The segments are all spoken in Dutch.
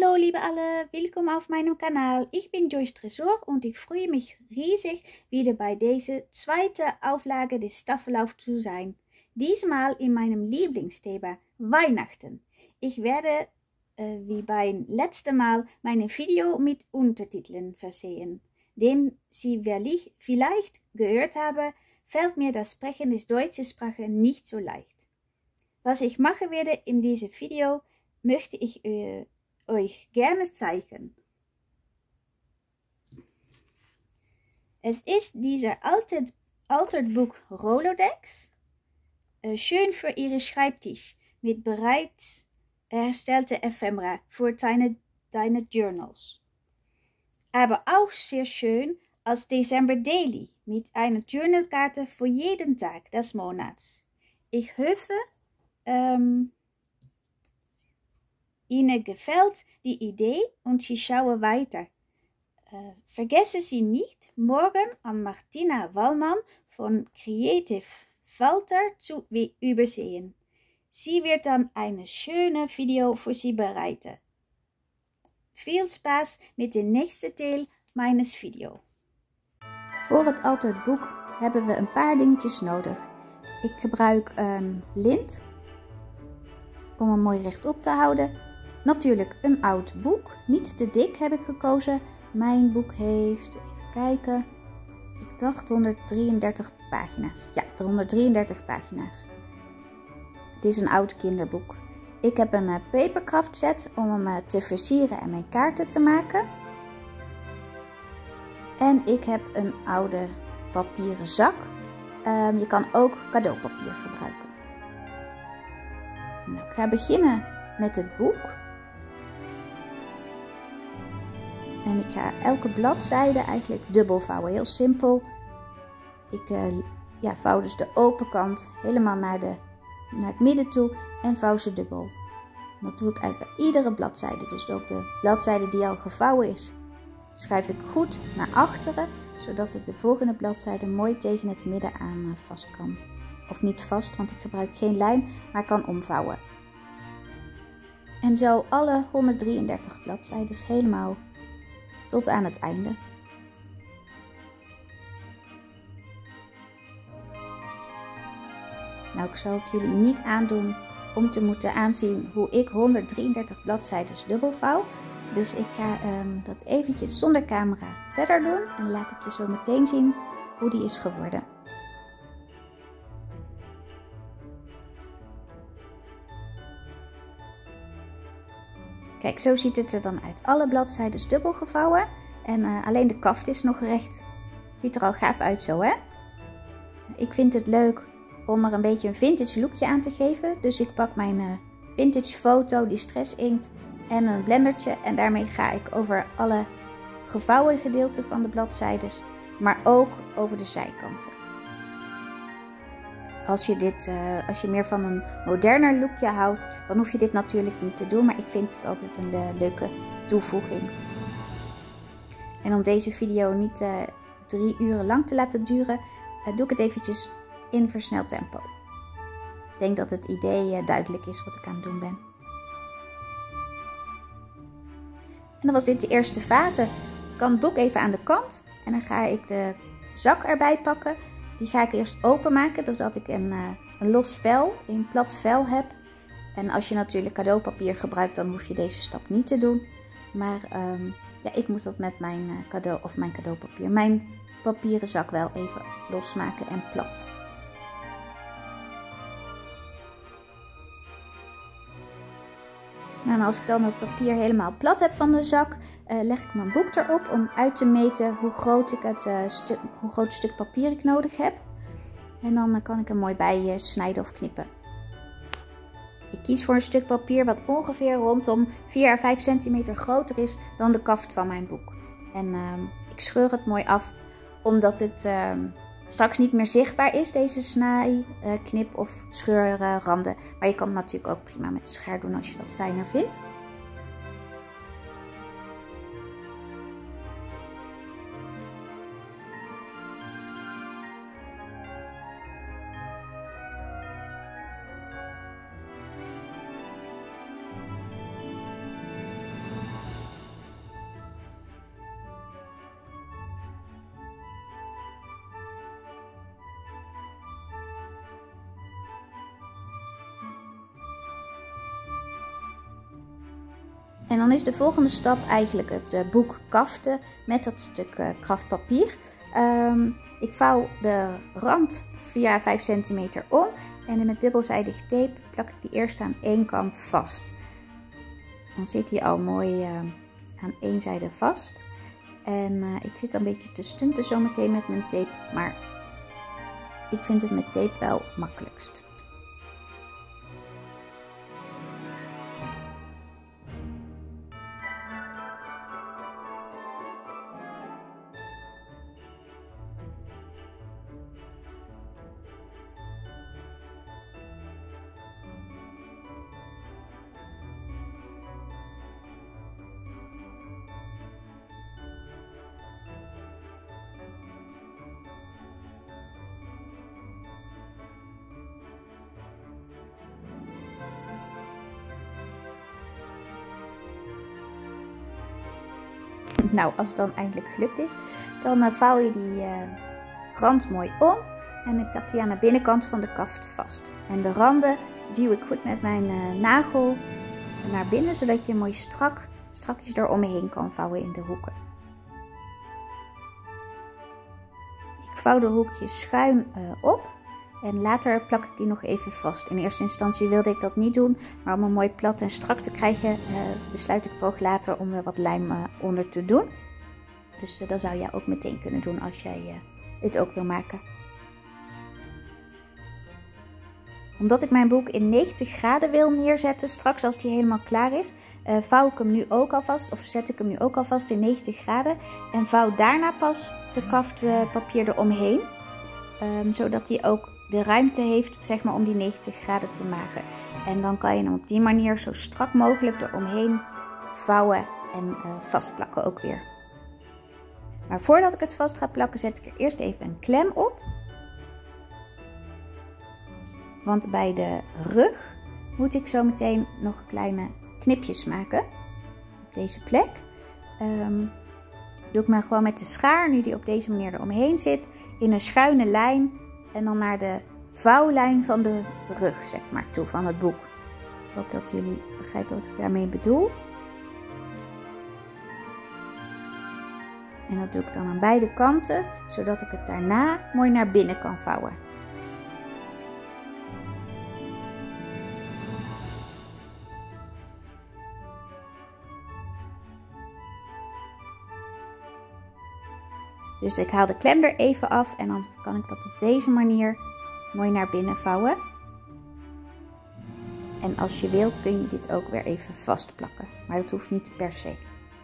Hallo liebe alle, willkommen auf meinem Kanal. Ich bin Joyce Tresor und ich freue mich riesig, wieder bei dieser zweiten Auflage des Staffellauf zu sein. Diesmal in meinem Lieblingsthema Weihnachten. Ich werde, wie beim letzten Mal, mein Video mit Untertiteln versehen. Denn Sie vielleicht gehört haben, fällt mir das Sprechen des deutschen Sprache nicht so leicht. Was ich machen werde in diesem Video, möchte ich euch gerne zeigen. Es ist dieser altered Buch Rolodex, schön für Ihren Schreibtisch mit bereits erstellte Ephemera für deine Journals. Aber auch sehr schön als December Daily mit einer Journalkarte für jeden Tag des Monats. Ich hoffe, Ihnen gefällt die Idee und Sie schauen weiter. Vergessen Sie nicht, morgen an Martina Wallmann von Creative Falter zu übersehen. Sie wird dann eine schöne Video für Sie bereiten. Veel Spaß mit de nächste Deel meines Video. Voor het altered boek hebben we een paar dingetjes nodig. Ik gebruik een lint om hem mooi rechtop te houden. Natuurlijk een oud boek, niet te dik heb ik gekozen. Mijn boek heeft, even kijken, ik dacht 133 pagina's. Ja, 133 pagina's. Het is een oud kinderboek. Ik heb een papercraft set om hem te versieren en mijn kaarten te maken. En ik heb een oude papieren zak. Je kan ook cadeaupapier gebruiken. Nou, ik ga beginnen met het boek. En ik ga elke bladzijde eigenlijk dubbel vouwen. Heel simpel. Ik vouw dus de open kant helemaal naar het midden toe en vouw ze dubbel. En dat doe ik eigenlijk bij iedere bladzijde. Dus ook de bladzijde die al gevouwen is, schuif ik goed naar achteren. Zodat ik de volgende bladzijde mooi tegen het midden aan vast kan. Of niet vast, want ik gebruik geen lijm, maar kan omvouwen. En zo alle 133 bladzijden helemaal tot aan het einde. Nou, ik zal het jullie niet aandoen om te moeten aanzien hoe ik 133 bladzijden dubbel vouw. Dus ik ga dat eventjes zonder camera verder doen en laat ik je zo meteen zien hoe die is geworden. Kijk, zo ziet het er dan uit. Alle bladzijden dubbel gevouwen en alleen de kaft is nog recht. Ziet er al gaaf uit zo, hè? Ik vind het leuk om er een beetje een vintage lookje aan te geven. Dus ik pak mijn vintage foto, distress inkt en een blendertje. En daarmee ga ik over alle gevouwen gedeelten van de bladzijden, maar ook over de zijkanten. Als je meer van een moderner lookje houdt, dan hoef je dit natuurlijk niet te doen. Maar ik vind het altijd een leuke toevoeging. En om deze video niet 3 uren lang te laten duren, doe ik het eventjes in versneld tempo. Ik denk dat het idee duidelijk is wat ik aan het doen ben. En dan was dit de eerste fase. Ik kan het boek even aan de kant en dan ga ik de zak erbij pakken. Die ga ik eerst openmaken, zodat ik een los vel, een plat vel heb. En als je natuurlijk cadeaupapier gebruikt, dan hoef je deze stap niet te doen. Maar ik moet dat met mijn cadeaupapier, mijn papieren zak wel even losmaken en plat. Nou, en als ik dan het papier helemaal plat heb van de zak, leg ik mijn boek erop om uit te meten hoe groot stuk papier ik nodig heb. En dan kan ik er mooi bij snijden of knippen. Ik kies voor een stuk papier wat ongeveer rondom 4 à 5 centimeter groter is dan de kaft van mijn boek. En ik scheur het mooi af, omdat het straks niet meer zichtbaar is, deze snij, knip of scheurranden. Maar je kan het natuurlijk ook prima met de schaar doen als je dat fijner vindt. En dan is de volgende stap eigenlijk het boek kaften met dat stuk kraftpapier. Ik vouw de rand via 5 centimeter om en met dubbelzijdig tape plak ik die eerst aan één kant vast. Dan zit hij al mooi aan één zijde vast. En ik zit een beetje te stunten zo meteen met mijn tape, maar ik vind het met tape wel makkelijkst. Nou, als het dan eindelijk gelukt is, dan vouw je die rand mooi om en ik plak die aan de binnenkant van de kaft vast. En de randen duw ik goed met mijn nagel naar binnen, zodat je mooi strakjes eromheen kan vouwen in de hoeken. Ik vouw de hoekjes schuin op en later plak ik die nog even vast. In eerste instantie wilde ik dat niet doen, maar om hem mooi plat en strak te krijgen besluit ik toch later om er wat lijm onder te doen. Dus dat zou jij ook meteen kunnen doen als jij dit ook wil maken. Omdat ik mijn boek in 90 graden wil neerzetten, straks als die helemaal klaar is, vouw ik hem nu ook alvast, of zet ik hem nu ook alvast in 90 graden. En vouw daarna pas de kaftpapier eromheen, zodat hij ook de ruimte heeft, zeg maar, om die 90 graden te maken. En dan kan je hem op die manier zo strak mogelijk eromheen vouwen en vastplakken ook weer. Maar voordat ik het vast ga plakken, zet ik er eerst even een klem op. Want bij de rug moet ik zo meteen nog kleine knipjes maken. Op deze plek. Doe ik maar gewoon met de schaar, nu die op deze manier eromheen zit, in een schuine lijn. En dan naar de vouwlijn van de rug, zeg maar, toe van het boek. Ik hoop dat jullie begrijpen wat ik daarmee bedoel. En dat doe ik dan aan beide kanten, zodat ik het daarna mooi naar binnen kan vouwen. Dus ik haal de klem er even af en dan kan ik dat op deze manier mooi naar binnen vouwen. En als je wilt kun je dit ook weer even vastplakken, maar dat hoeft niet per se.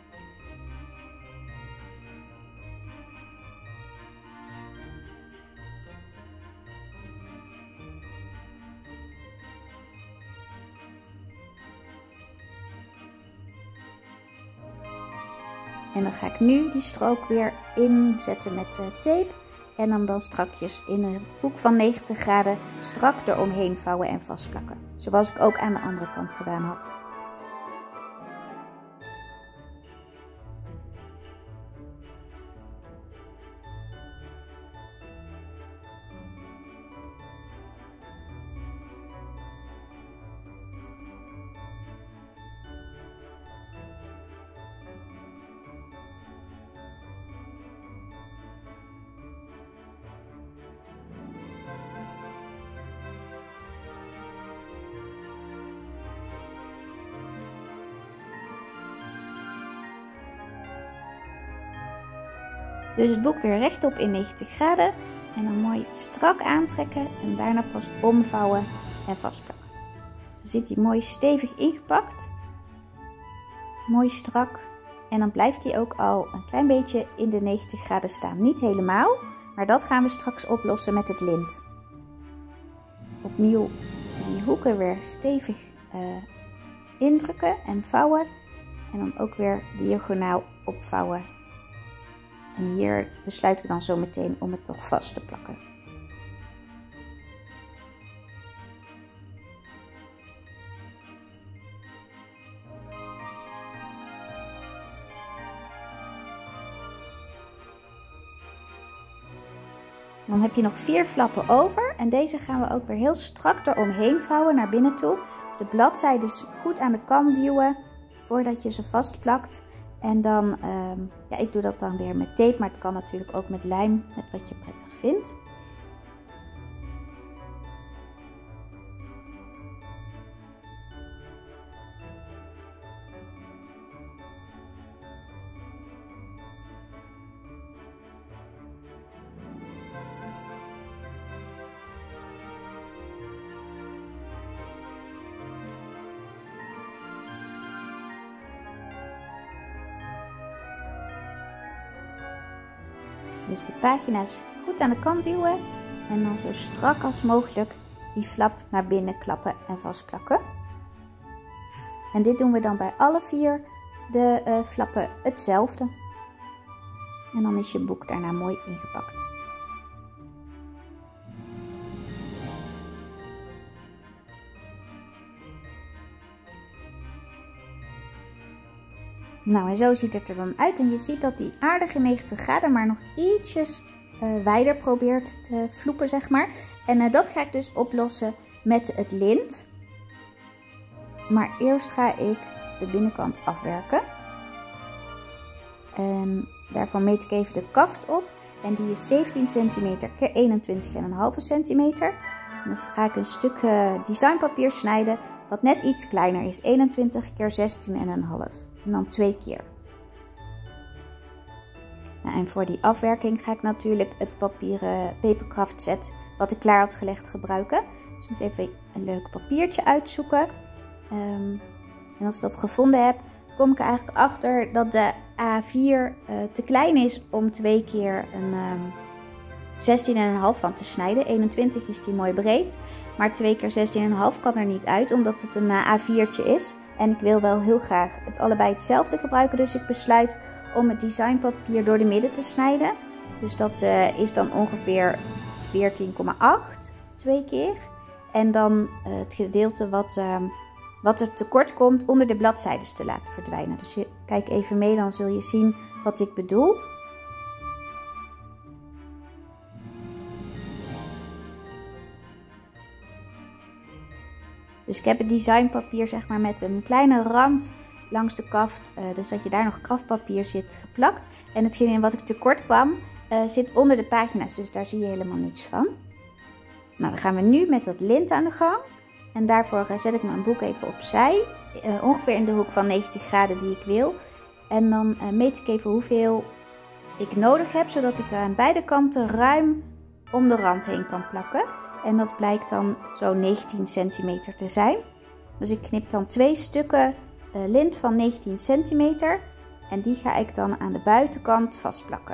En dan ga ik nu die strook weer inzetten met tape. En dan strakjes in een hoek van 90 graden strak eromheen vouwen en vastplakken. Zoals ik ook aan de andere kant gedaan had. Dus het boek weer rechtop in 90 graden en dan mooi strak aantrekken en daarna pas omvouwen en vastplakken. Zo zit hij mooi stevig ingepakt, mooi strak en dan blijft hij ook al een klein beetje in de 90 graden staan. Niet helemaal, maar dat gaan we straks oplossen met het lint. Opnieuw die hoeken weer stevig indrukken en vouwen en dan ook weer diagonaal opvouwen. En hier besluiten we dan zo meteen om het toch vast te plakken. Dan heb je nog 4 flappen over en deze gaan we ook weer heel strak eromheen vouwen naar binnen toe. Dus de bladzijdes goed aan de kant duwen, voordat je ze vastplakt. En dan, ja, ik doe dat dan weer met tape, maar het kan natuurlijk ook met lijm, met wat je prettig vindt. Dus de pagina's goed aan de kant duwen en dan zo strak als mogelijk die flap naar binnen klappen en vastplakken. En dit doen we dan bij alle 4 de flappen hetzelfde. En dan is je boek daarna mooi ingepakt. Nou, en zo ziet het er dan uit. En je ziet dat die aardige 90 graden maar nog ietsjes wijder probeert te vloepen, zeg maar. En dat ga ik dus oplossen met het lint. Maar eerst ga ik de binnenkant afwerken. En daarvan meet ik even de kaft op. En die is 17 cm x 21,5 cm. En dan ga ik een stuk designpapier snijden wat net iets kleiner is. 21 x 16,5. En dan 2 keer. Nou, en voor die afwerking ga ik natuurlijk het papieren papercraft set wat ik klaar had gelegd gebruiken. Dus ik moet even een leuk papiertje uitzoeken. En als ik dat gevonden heb, kom ik er eigenlijk achter dat de A4 te klein is om 2 keer een 16,5 van te snijden. 21 is die mooi breed, maar 2 keer 16,5 kan er niet uit omdat het een A4'tje is. En ik wil wel heel graag het allebei hetzelfde gebruiken, dus ik besluit om het designpapier door de midden te snijden. Dus dat is dan ongeveer 14,8 2 keer. En dan het gedeelte wat er tekort komt onder de bladzijdes te laten verdwijnen. Dus kijk even mee, dan zul je zien wat ik bedoel. Dus ik heb het designpapier zeg maar met een kleine rand langs de kaft, dus dat je daar nog kraftpapier zit geplakt. En hetgene wat ik tekort kwam zit onder de pagina's, dus daar zie je helemaal niets van. Nou, dan gaan we nu met dat lint aan de gang. En daarvoor zet ik mijn boek even opzij, ongeveer in de hoek van 90 graden die ik wil. En dan meet ik even hoeveel ik nodig heb, zodat ik aan beide kanten ruim om de rand heen kan plakken. En dat blijkt dan zo'n 19 centimeter te zijn. Dus ik knip dan 2 stukken lint van 19 centimeter. En die ga ik dan aan de buitenkant vastplakken.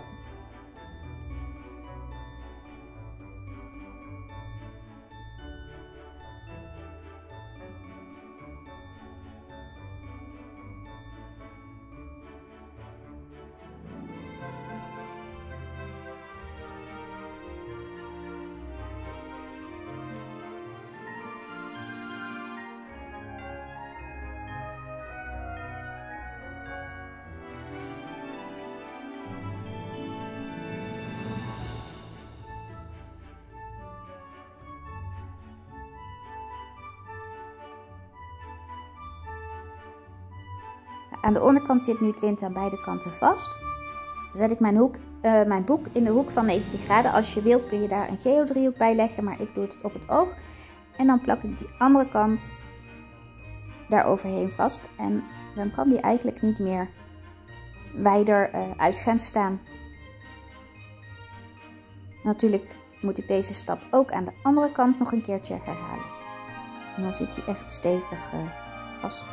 Aan de onderkant zit nu het lint aan beide kanten vast. Dan zet ik mijn boek in de hoek van 90 graden. Als je wilt kun je daar een geodriehoek bij leggen, maar ik doe het op het oog. En dan plak ik die andere kant daar overheen vast. En dan kan die eigenlijk niet meer wijder uit gaan staan. Natuurlijk moet ik deze stap ook aan de andere kant nog een keertje herhalen. En dan zit die echt stevig vast.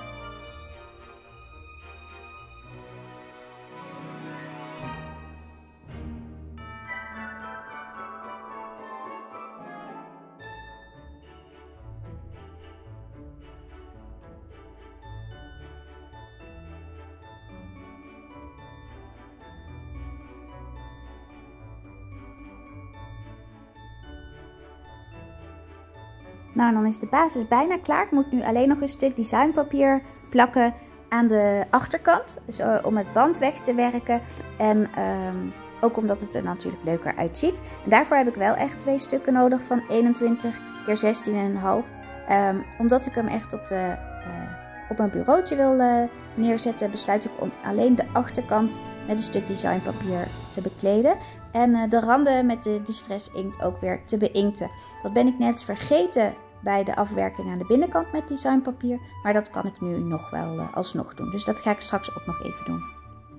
Nou, dan is de basis bijna klaar. Ik moet nu alleen nog een stuk designpapier plakken aan de achterkant. Dus om het band weg te werken. En ook omdat het er natuurlijk leuker uitziet. En daarvoor heb ik wel echt 2 stukken nodig van 21 x 16,5. Omdat ik hem echt op mijn bureautje wil neerzet, besluit ik om alleen de achterkant met een stuk designpapier te bekleden. En de randen met de Distress inkt ook weer te beinkten. Dat ben ik net vergeten bij de afwerking aan de binnenkant met designpapier. Maar dat kan ik nu nog wel alsnog doen. Dus dat ga ik straks ook nog even doen.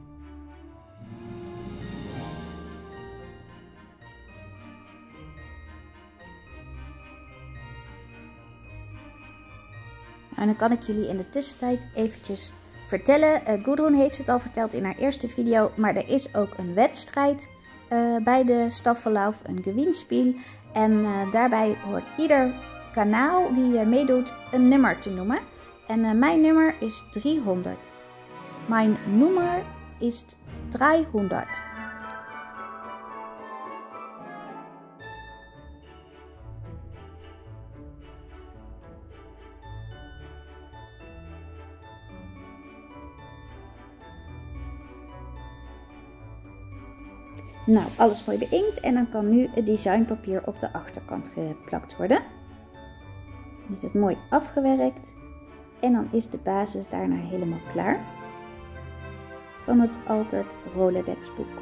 En dan kan ik jullie in de tussentijd eventjes vertellen. Gudrun heeft het al verteld in haar eerste video. Maar er is ook een wedstrijd bij de Staffellauf, een Gewinnspiel. En daarbij hoort ieder kanaal die meedoet een nummer te noemen. En mijn nummer is 300. Mijn nummer is 300. Nou, alles mooi beïnkt en dan kan nu het designpapier op de achterkant geplakt worden. Dan is het mooi afgewerkt en dan is de basis daarna helemaal klaar van het Altered Rolodex boek.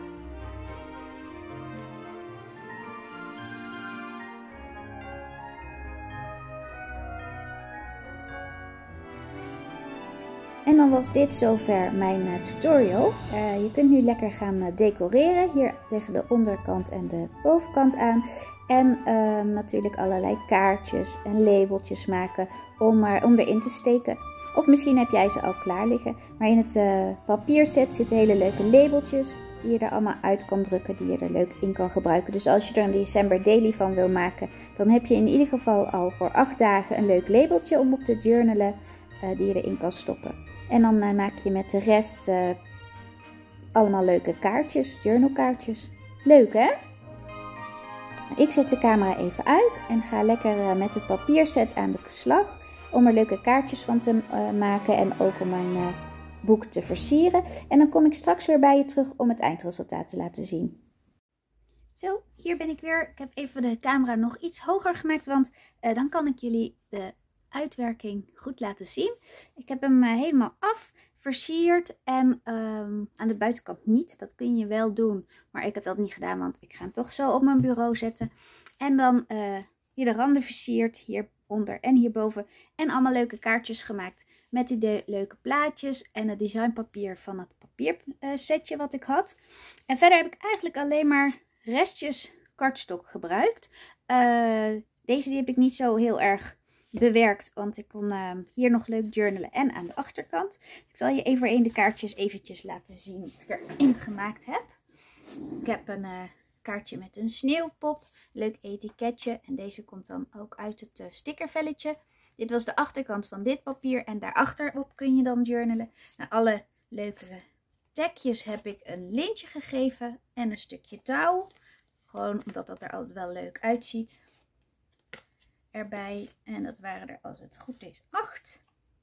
En dan was dit zover mijn tutorial. Je kunt nu lekker gaan decoreren. Hier tegen de onderkant en de bovenkant aan. En natuurlijk allerlei kaartjes en labeltjes maken om erin te steken. Of misschien heb jij ze al klaar liggen. Maar in het papierset zitten hele leuke labeltjes die je er allemaal uit kan drukken. Die je er leuk in kan gebruiken. Dus als je er een December Daily van wil maken. Dan heb je in ieder geval al voor 8 dagen een leuk labeltje om op te journalen. Die je erin kan stoppen. En dan maak je met de rest allemaal leuke kaartjes, journalkaartjes. Leuk hè? Ik zet de camera even uit en ga lekker met het papierset aan de slag. Om er leuke kaartjes van te maken en ook om mijn boek te versieren. En dan kom ik straks weer bij je terug om het eindresultaat te laten zien. Zo, hier ben ik weer. Ik heb even de camera nog iets hoger gemaakt, want dan kan ik jullie de uitwerking goed laten zien. Ik heb hem helemaal af, versierd en aan de buitenkant niet. Dat kun je wel doen, maar ik heb dat niet gedaan, want ik ga hem toch zo op mijn bureau zetten. En dan hier de randen versierd, hieronder en hierboven. En allemaal leuke kaartjes gemaakt met die leuke plaatjes en het designpapier van het papiersetje wat ik had. En verder heb ik eigenlijk alleen maar restjes kartstok gebruikt. Deze die heb ik niet zo heel erg bewerkt, want ik kon hier nog leuk journalen en aan de achterkant. Ik zal je even de kaartjes eventjes laten zien wat ik erin gemaakt heb. Ik heb een kaartje met een sneeuwpop, leuk etiketje en deze komt dan ook uit het stickervelletje. Dit was de achterkant van dit papier en daarachterop kun je dan journalen. Nou, alle leuke tagjes heb ik een lintje gegeven en een stukje touw. Gewoon omdat dat er altijd wel leuk uitziet. Erbij en dat waren er als het goed is 8.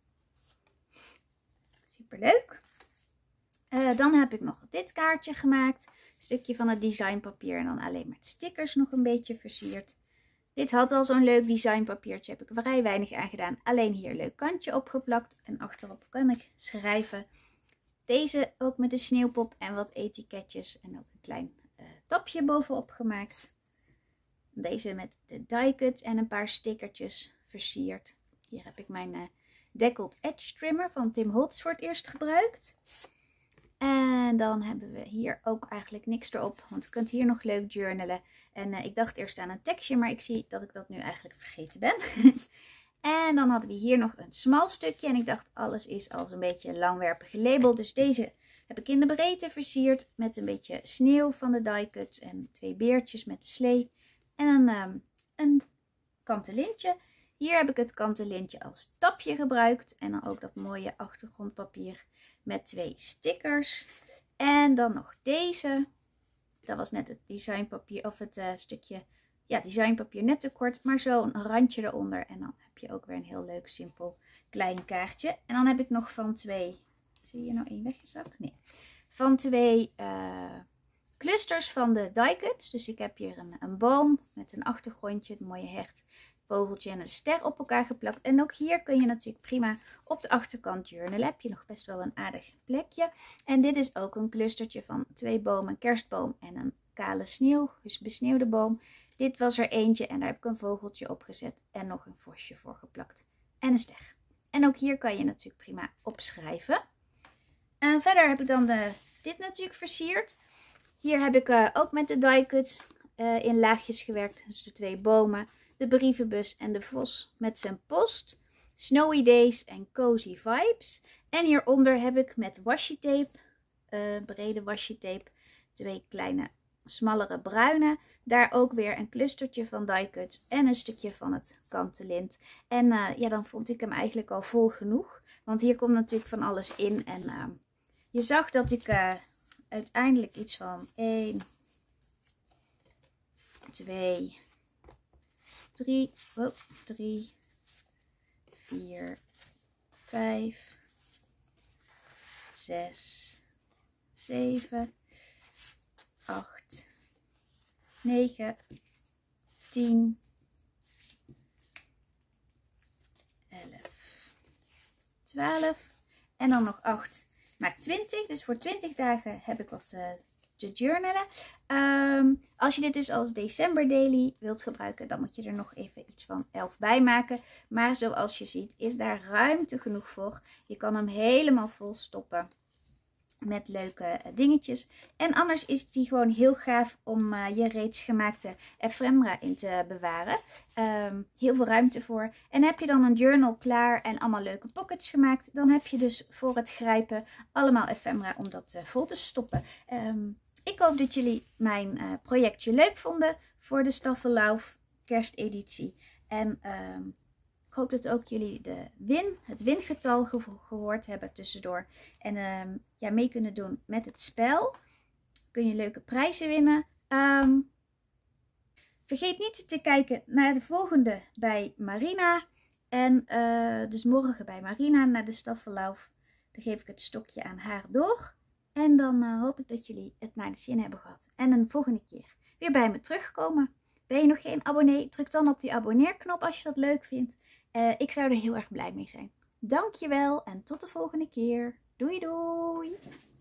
Super leuk. Dan heb ik nog dit kaartje gemaakt. Een stukje van het designpapier en dan alleen met stickers nog een beetje versierd. Dit had al zo'n leuk designpapiertje, heb ik vrij weinig aan gedaan. Alleen hier een leuk kantje opgeplakt en achterop kan ik schrijven. Deze ook met de sneeuwpop en wat etiketjes en ook een klein tapje bovenop gemaakt. Deze met de die cut en een paar stickertjes versierd. Hier heb ik mijn Deckled Edge Trimmer van Tim Holtz voor het eerst gebruikt. En dan hebben we hier ook eigenlijk niks erop, want je kunt hier nog leuk journalen. En ik dacht eerst aan een tekstje, maar ik zie dat ik dat nu eigenlijk vergeten ben. En dan hadden we hier nog een smal stukje en ik dacht alles is als een beetje langwerpig gelabeld. Dus deze heb ik in de breedte versierd met een beetje sneeuw van de die cut en 2 beertjes met de slee. En een kanten lintje. Hier heb ik het kanten lintje als tapje gebruikt. En dan ook dat mooie achtergrondpapier met 2 stickers. En dan nog deze. Dat was net het designpapier of het stukje designpapier net te kort. Maar zo een randje eronder. En dan heb je ook weer een heel leuk simpel klein kaartje. En dan heb ik nog van 2... Zie je nou 1 weggezakt? Nee. Van 2... clusters van de die cuts. Dus ik heb hier een boom met een achtergrondje, het mooie hert. vogeltje en een ster op elkaar geplakt. En ook hier kun je natuurlijk prima op de achterkant journalen. Heb je nog best wel een aardig plekje. En dit is ook een clustertje van 2 bomen, een kerstboom en een kale sneeuw, dus besneeuwde boom. Dit was er eentje en daar heb ik een vogeltje op gezet en nog een vosje voor geplakt. En een ster. En ook hier kan je natuurlijk prima opschrijven. En verder heb ik dan dit natuurlijk versierd. Hier heb ik ook met de die cut in laagjes gewerkt. Dus de 2 bomen, de brievenbus en de vos met zijn post. Snowy Days en Cozy Vibes. En hieronder heb ik met washi tape, brede washi tape, 2 kleine smallere bruine. Daar ook weer een clustertje van die cut en een stukje van het kanten lint. En ja, dan vond ik hem eigenlijk al vol genoeg. Want hier komt natuurlijk van alles in. En je zag dat ik uiteindelijk iets van 1, 2, 3, 4, 5, 6, 7, 8, 9, 10, 11, 12 en dan nog 8, maar 20. Dus voor 20 dagen heb ik wat te journalen. Als je dit dus als december daily wilt gebruiken, dan moet je er nog even iets van 11 bij maken. Maar zoals je ziet is daar ruimte genoeg voor. Je kan hem helemaal vol stoppen met leuke dingetjes. En anders is die gewoon heel gaaf om je reeds gemaakte ephemera in te bewaren. Heel veel ruimte voor. En heb je dan een journal klaar en allemaal leuke pockets gemaakt, dan heb je dus voor het grijpen allemaal ephemera om dat vol te stoppen. Ik hoop dat jullie mijn projectje leuk vonden voor de Staffellauf kersteditie. En ik hoop dat ook jullie het wingetal gehoord hebben tussendoor. En ja, mee kunnen doen met het spel. Kun je leuke prijzen winnen. Vergeet niet te kijken naar de volgende bij Marina. En dus morgen bij Marina naar de Staffellauf. Dan geef ik het stokje aan haar door. En dan hoop ik dat jullie het naar de zin hebben gehad. En een volgende keer weer bij me terugkomen. Ben je nog geen abonnee? Druk dan op die abonneerknop als je dat leuk vindt. Ik zou er heel erg blij mee zijn. Dankjewel en tot de volgende keer. Doei doei!